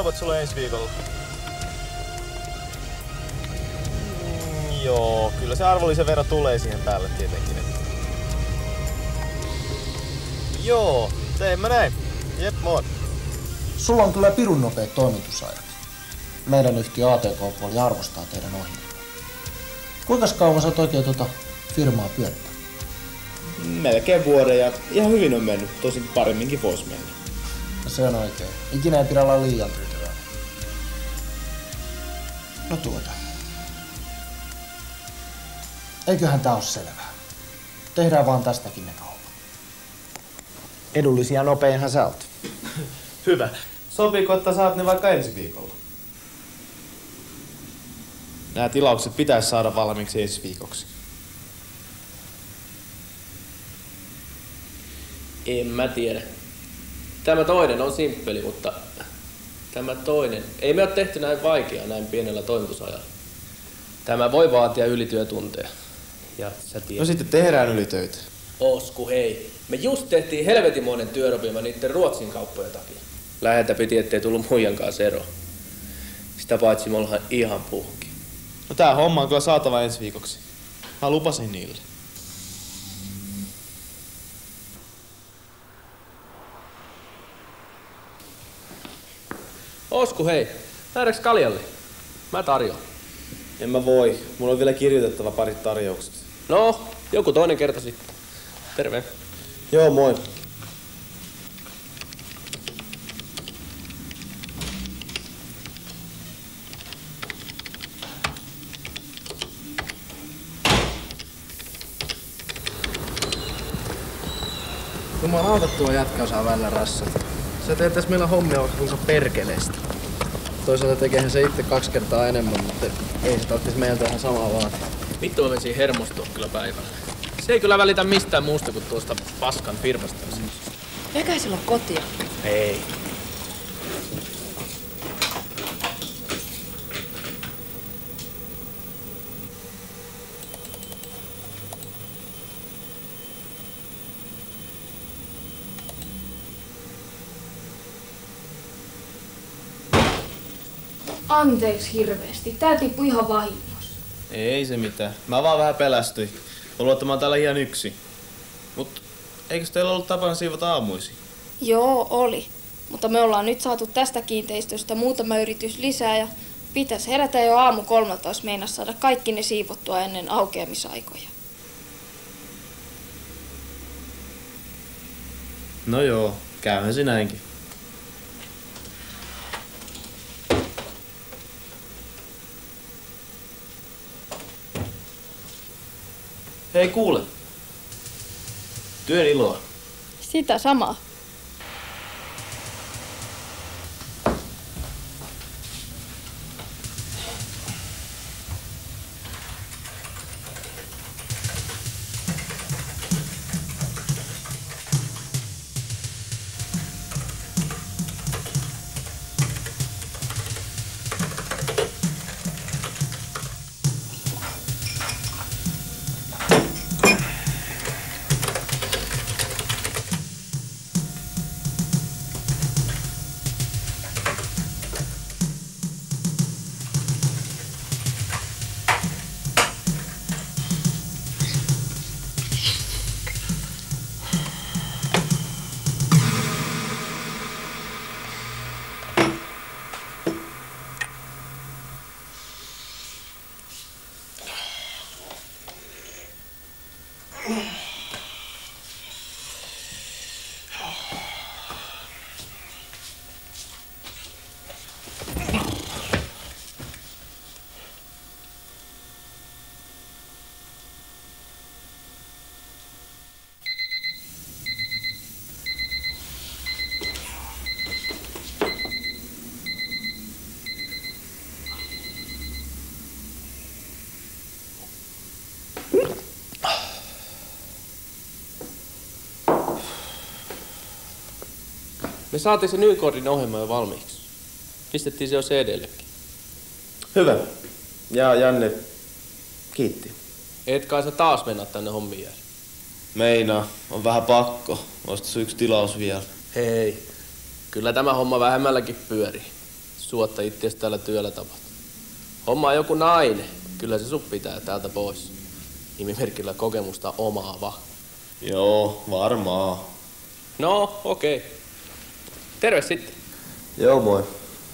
toivot sulle ensi viikolla? Joo, kyllä se arvonlisävero tulee siihen päälle tietenkin. Joo, teemme näin. Jep, moi. Sulla on kyllä pirun nopeat toimitusajat. Meidän yhtiö ATK-puoli arvostaa teidän ohjelmaa. Kuinka kauan sä oot oikein firmaa pyörittää? Melkein vuoden ja ihan hyvin on mennyt, tosin paremminkin voisi mennä. No se on oikein. Ikinä ei pidä olla liian tyytyväinen. No eiköhän tää oo selvää. Tehdään vaan tästäkin ne kaupat. Edullisia nopeinhan sä oot. Hyvä. Sopiiko, että saat ne vaikka ensi viikolla? Nämä tilaukset pitäisi saada valmiiksi ensi viikoksi. En mä tiedä. Tämä toinen on simppeli, mutta tämä toinen... Ei me ole tehty näin vaikeaa näin pienellä toimitusajalla. Tämä voi vaatia ylityötunteja. Ja sä tiedät. No sitten tehdään ylitöitä. Osku, hei. Me just tehtiin helvetimoinen työropima niitten Ruotsin kauppojen takia. Läheltä piti, ettei tullut muijankaan eroon. Sitä paitsi me ollaan ihan puhki. No tää homma on kyllä saatava ensi viikoksi. Mä lupasin niille. Osku, hei. Lähdeks kaljalle? Mä tarjoan. En mä voi. Mulla on vielä kirjoitettava parit tarjoukset. No, joku toinen kerta sitten. Terve. Joo, moi. Jumalauta tuo jätkä osaa välillä rassata. Se teettäis meillä hommia vaikka kuinka perkeleesti. Toisaalta tekehän se itse 2 kertaa enemmän, mutta ei se tarvitsisi meiltä ihan samaa vaatia. Vittu mä menisin hermostua kyllä päivällä. Se ei kyllä välitä mistään muusta kuin tuosta paskan firmasta. Eikä sillä ole kotia. Ei. Anteeksi hirveesti. Tää tippui ihan vahingossa. Ei se mitään. Mä vaan vähän pelästyin. Mä luulen, että mä oon täällä ihan yksin. Mut eikö teillä ollut tapana siivota aamuisin? Joo, oli. Mutta me ollaan nyt saatu tästä kiinteistöstä muutama yritys lisää ja pitäisi herätä jo aamu 3, jos meinas saada kaikki ne siivottua ennen aukeamisaikoja. No joo, käyhän se näinkin. Hei kuule. Työn iloa. Sitä samaa. Me saatiin se Nykordin ohjelma jo valmiiksi. Pistettiin se jo CD:llekin. Hyvä. Ja Janne kiitti. Et kai sä taas mennä tänne hommiin jäädä. Meinaa. On vähän pakko. Ois tässä yksi tilaus vielä. Hei, kyllä tämä homma vähemmälläkin pyörii. suotta itseäsi tällä työllä tapat. Homma joku nainen. Kyllä se sut pitää täältä pois. Nimimerkillä kokemusta omaava. Joo, varmaan. No, okei. Terve sitten. Joo, moi.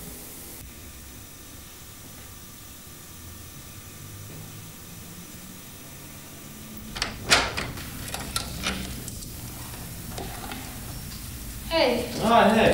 Hei. Ai hei.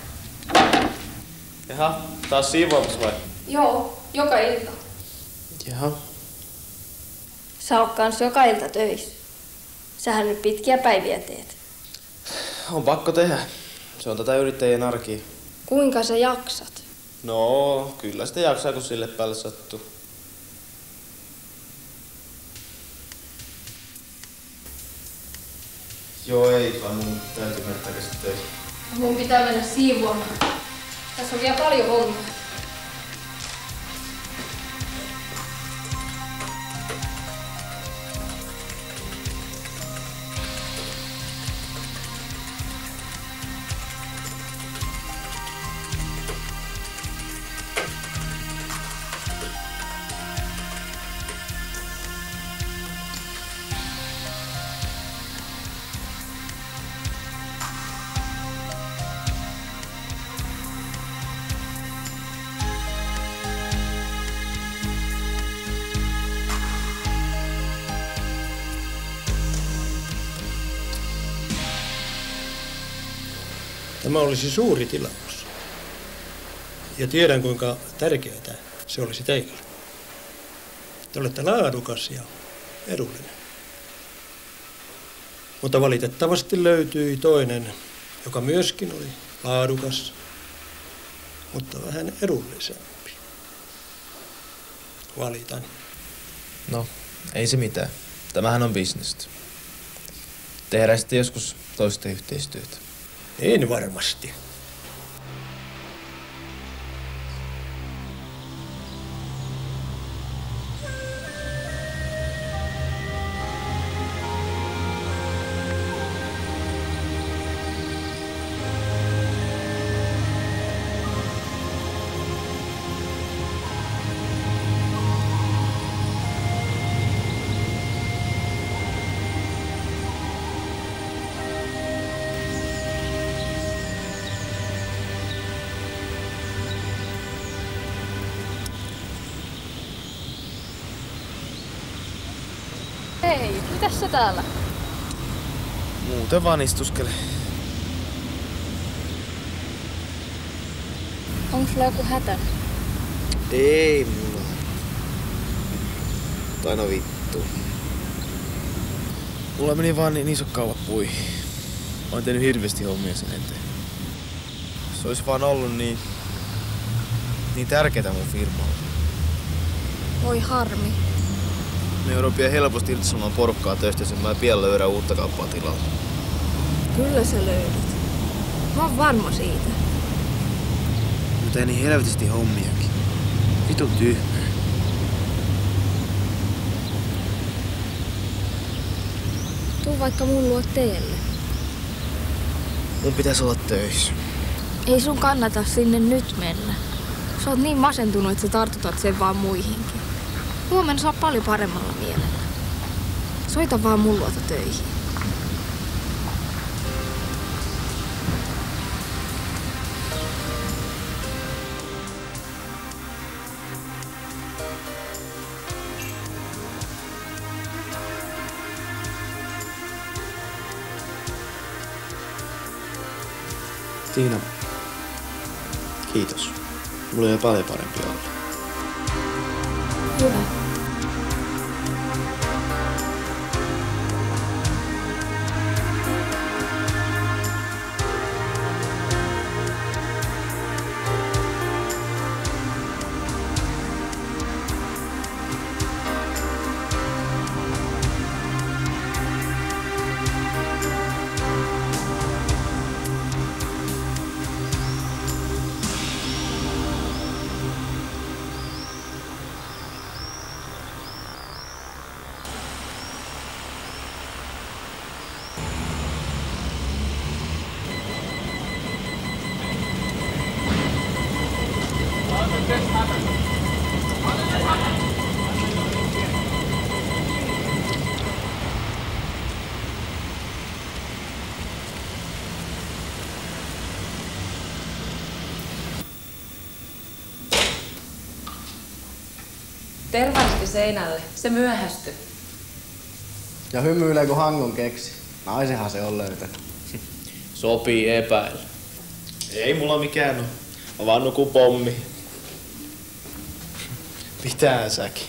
Jaha, taas siivoamassa vai? Joo, joka ilta. Jaha. Sä oot kans joka ilta töissä. Sähän nyt pitkiä päiviä teet. On pakko tehdä. Se on tätä yrittäjien arkia. Kuinka sä jaksat? No, kyllä sitä jaksaa, kun sille päälle sattuu. Joo, ei, vaan mun täytyy mennä takaisin töihin. Mun pitää mennä siivoamaan. Tässä on vielä paljon hommia. Tämä olisi suuri tilaus. Ja tiedän, kuinka tärkeää se olisi teille. Te olette laadukas ja edullinen. Mutta valitettavasti löytyi toinen, joka myöskin oli laadukas, mutta vähän edullisempi. Valitan. No, ei se mitään. Tämähän on bisnestä. Tehdään sitten joskus toisten yhteistyötä. En varmasti. Hei, mitäs sä täällä? Muuten vaan istuskele. Onko sulla joku hätä? Ei mulla. Tai no vittu. Mulla meni vaan niin isot kaupat puihin. Mä oon tehnyt hirveästi hommia sen eteen. Se olisi vaan ollut niin tärkeetä mun firmalle. Voi harmi. Me joudun pian helposti irtisanomaan porukkaa töistä, sen mä pian löydän uutta kauppaa tilalla. Kyllä sä löydät. Mä oon varma siitä. Mutta ei niin helvetisti hommiakin. Vitun tyhmää. Tuu vaikka mun luo teelle. Mun pitäisi olla töissä. Ei sun kannata sinne nyt mennä. Sä oot niin masentunut, että sä tartutat sen vaan muihinkin. Huomenna sä oot paljon paremmalla mielellä. Soita vaan mun luota töihin. Tiina, kiitos. Mulla on paljon parempi olla. Hyvä. Tervaristi seinälle. Se myöhästyi. Ja hymyilee kun Hangon keksi. Naisenhan se on löytänyt. Sopii epäillä. Ei mulla mikään oo. Mä vaan nukun pommi. Pitää säkin.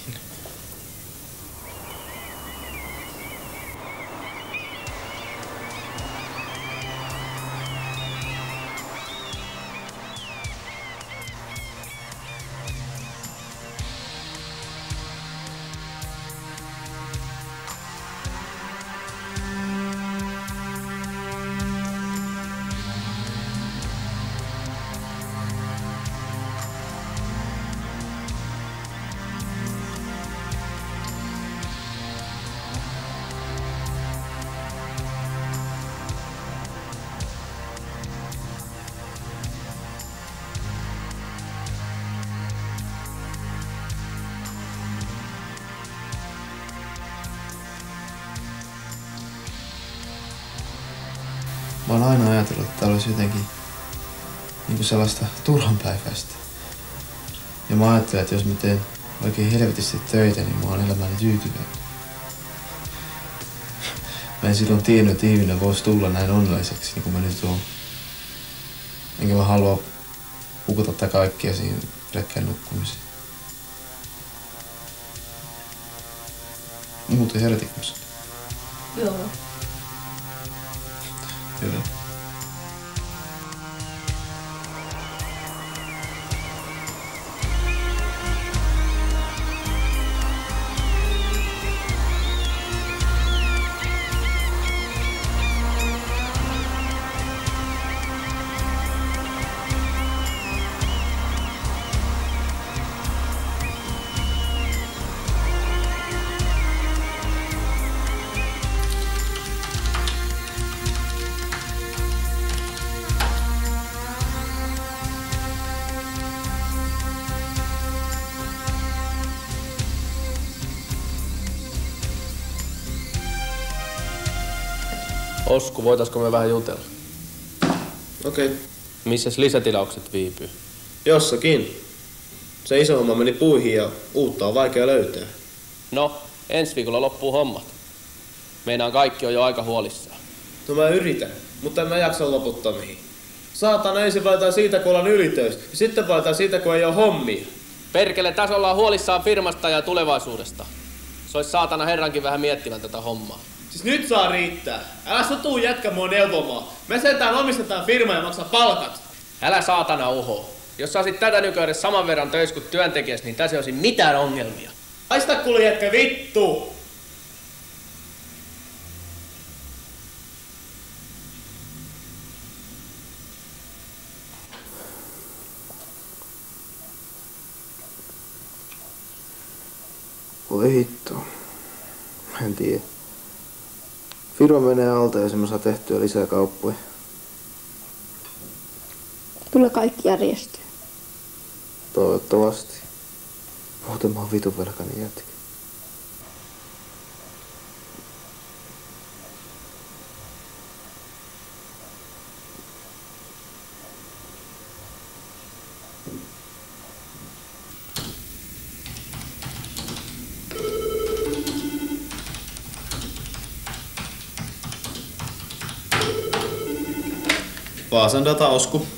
Mä oon aina ajatellut, että tää olisi jotenkin niinku sellaista turhanpäiväistä. Ja mä ajattelen, että jos mä teen oikein helvetisti töitä, niin mä oon elämäni tyytyväinen. Mä en silloin tiennyt, että ihminen voisi tulla näin onnelliseksi, niin kuin mä nyt oon. Enkä mä halua hukata tätä kaikkia siihen pelkkään nukkumiseen. Muuten herätitkö sä? Joo. Hyvä. Osku, voitaisko me vähän jutella? Okei. Missäs lisätilaukset viipyy? Jossakin. Se iso homma meni puihin ja uutta on vaikea löytää. No, ensi viikolla loppuu hommat. Meinaan kaikki on jo aika huolissaan. No mä yritän, mutta en mä jaksa loputtaa mihin. Saatana, ensin valitaan siitä, kun ollaan ylitöissä, ja sitten valitaan siitä, kun ei ole hommia. Perkele, tässä ollaan huolissaan firmasta ja tulevaisuudesta. Se olisi saatana herrankin vähän miettivän tätä hommaa. Siis nyt saa riittää. Älä sotuu jätkä mua neuvomaan. Me sentään omistetaan firma ja maksaa palkat. Älä saatana uho. Jos saisit tätä nykyään saman verran töissä kuin työntekijäs, niin tässä ei olisi mitään ongelmia. Haista kuule jätkä vittu! Voi hitto. Mä en tiedä. Firma menee alta, jos mä saa tehtyä lisää kauppoja. Tulee kaikki järjestyä. Toivottavasti. Muuten mä oon vitun velkainen jätkä. Vaasan data, Osku.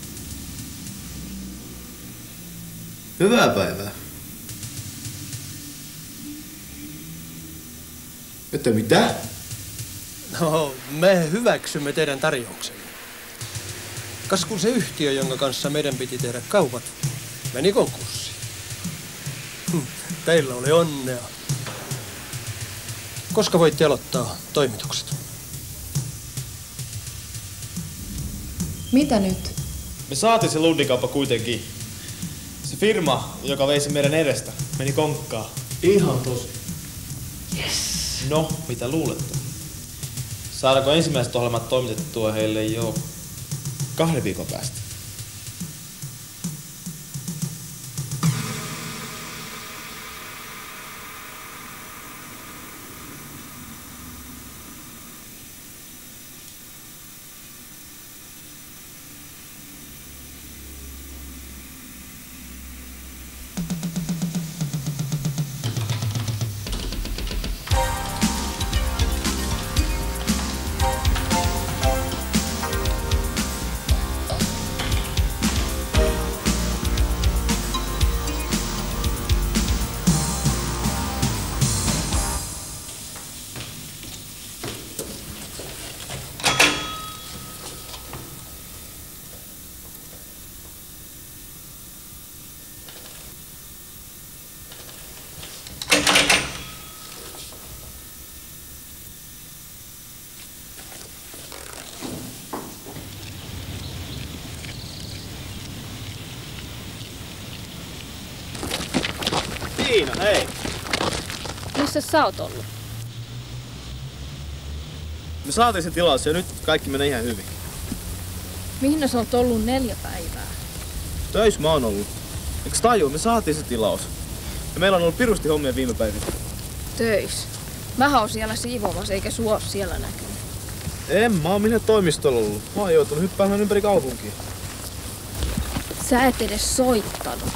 Hyvää päivää. Että mitä? No, me hyväksymme teidän tarjouksenne. Kas kun se yhtiö, jonka kanssa meidän piti tehdä kaupat, meni konkurssiin. Teillä oli onnea. Koska voitte aloittaa toimitukset? Mitä nyt? Me saatiin se Lundin-kauppa kuitenkin. Se firma, joka veisi meidän edestä, meni konkkaan. Ihan tosi. No, mitä luulette? Saadaanko ensimmäiset ohjelmat toimitettua heille jo 2 viikon päästä? siinä, hei! Missä sä oot ollut? Me saatiin se tilaus ja nyt kaikki menee ihan hyvin. Mihin sä oot ollut 4 päivää? Töissä mä oon ollut. Eiks tajua, me saatiin se tilaus. Ja meillä on ollut pirusti hommia viime päivinä. Töissä. Mähän oon siellä siivoamassa eikä sua oo siellä näkynyt. Mä oon minne toimistolla ollut. Mä oon joutunut hyppäämään ympäri kaupunkia. Sä et edes soittanut.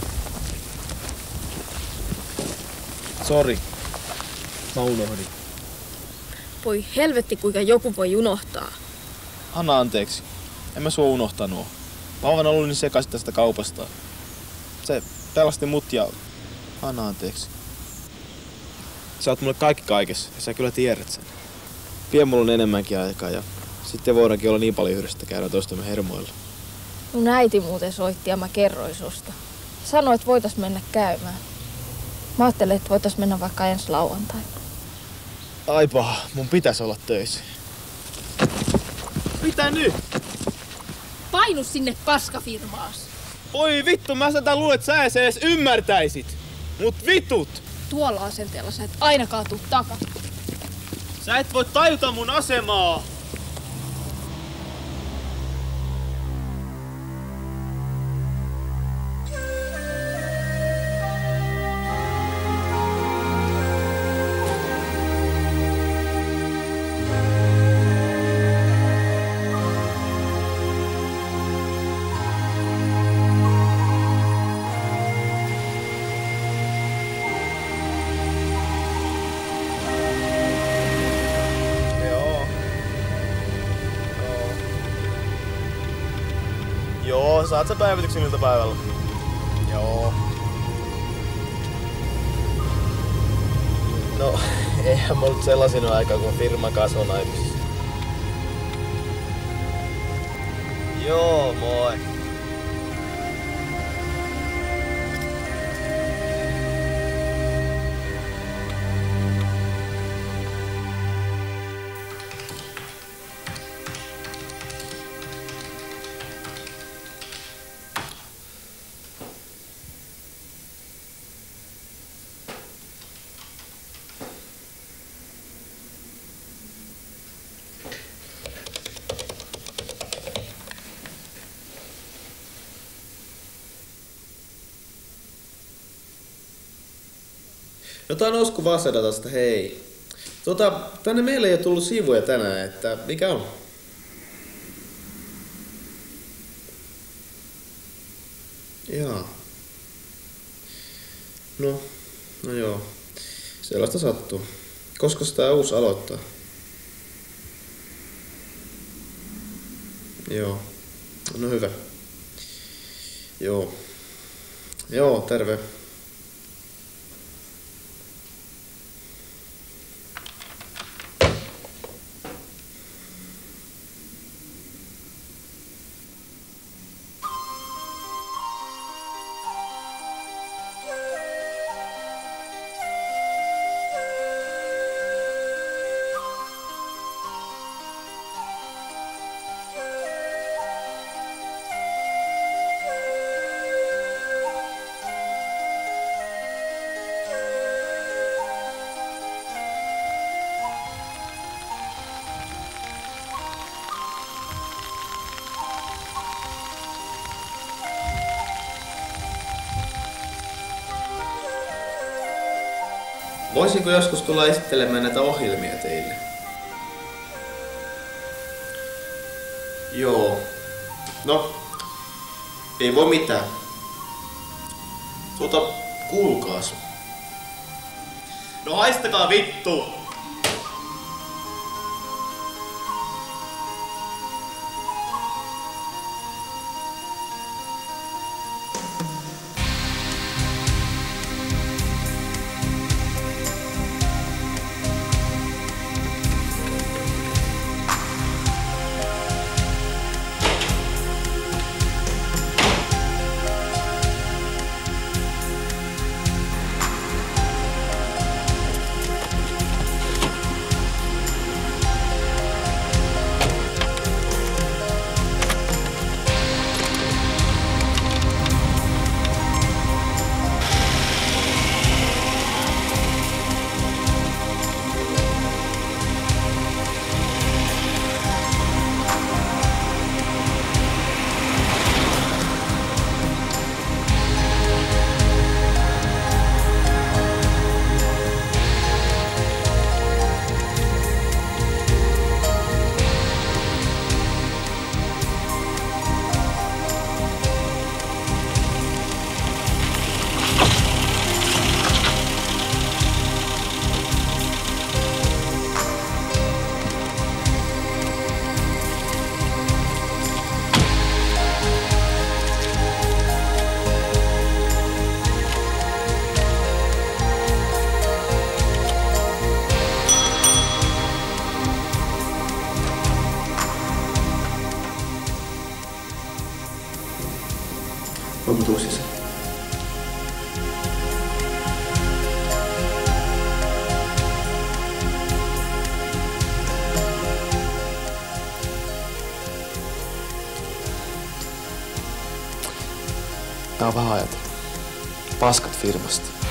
Sori. Mä unohdin. Voi helvetti kuinka joku voi unohtaa. Anna anteeksi. En mä sua unohtanut. Mä oon vaan ollut niin sekaisin tästä kaupasta. Se pelasti mut ja... Anna anteeksi. Sä oot mulle kaikki kaikessa ja sä kyllä tiedät sen. Pian mulla on enemmänkin aikaa ja sitten voidaankin olla niin paljon yhdessä, että käydään toistemme hermoilla. Mun äiti muuten soitti ja mä kerroin susta. Sanoi, että voitais mennä käymään. Mä ajattelin, että voitais mennä vaikka ensi lauantaina. Ai paha, mun pitäis olla töissä. Mitä nyt? Painu sinne paskafirmaas. Oi vittu, mä sitä luulen, että sä edes ymmärtäisit. Mut vitut! Tuolla asenteella sä et ainakaan tuu takaa. Sä et voi tajuta mun asemaa! Joo, saat sä päivityksen iltapäivällä? Joo. No, eihän mä ollut sellaisina aikaa, kun firma kasvoi naimisissa. Joo, moi. No tää on Osku Vasedatasta, hei. Tänne meille ei ole tullut siivuja tänään, että mikä on? Jaa. No joo. Sellaista sattuu. Koska tää uusi aloittaa? Joo. No hyvä. Joo. Joo, terve. Voisinko joskus tulla esittelemään näitä ohjelmia teille? Joo. No, ei voi mitään. Kuulkaas. No haistakaa vittu! Mä oon vähän ajatellut. Paskat firmasta.